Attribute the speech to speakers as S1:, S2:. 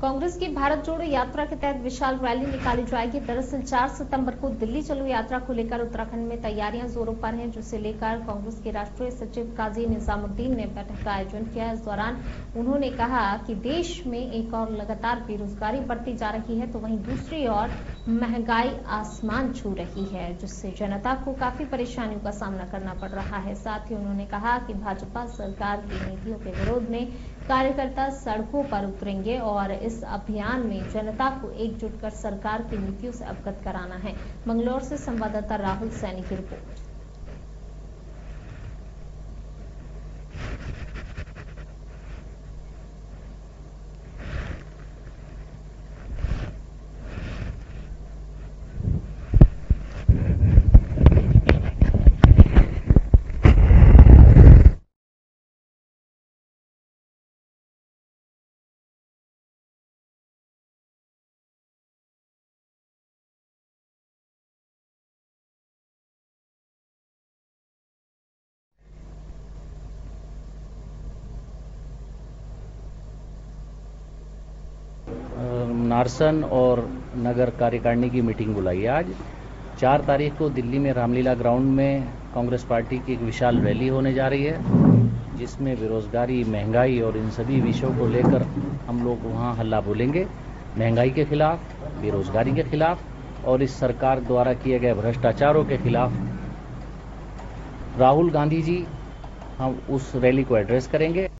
S1: कांग्रेस की भारत जोड़ो यात्रा के तहत विशाल रैली निकाली जाएगी। दरअसल 4 सितंबर को दिल्ली चलो यात्रा को लेकर उत्तराखंड में तैयारियां जोरों पर हैं, जिसे लेकर कांग्रेस के राष्ट्रीय सचिव काजी निजामुद्दीन ने बैठक का आयोजन किया। इस दौरान उन्होंने कहा कि देश में एक और लगातार बेरोजगारी बढ़ती जा रही है, तो वहीं दूसरी ओर महंगाई आसमान छू रही है, जिससे जनता को काफी परेशानियों का सामना करना पड़ रहा है। साथ ही उन्होंने कहा कि भाजपा सरकार की नीतियों के विरोध में कार्यकर्ता सड़कों पर उतरेंगे और इस अभियान में जनता को एकजुट कर सरकार की नीतियों से अवगत कराना है। मंगलौर से संवाददाता राहुल सैनी की रिपोर्ट।
S2: नारसन और नगर कार्यकारिणी की मीटिंग बुलाई है। आज 4 तारीख को दिल्ली में रामलीला ग्राउंड में कांग्रेस पार्टी की एक विशाल रैली होने जा रही है, जिसमें बेरोजगारी, महंगाई और इन सभी विषयों को लेकर हम लोग वहां हल्ला बोलेंगे। महंगाई के खिलाफ, बेरोजगारी के खिलाफ और इस सरकार द्वारा किए गए भ्रष्टाचारों के खिलाफ राहुल गांधी जी हम उस रैली को एड्रेस करेंगे।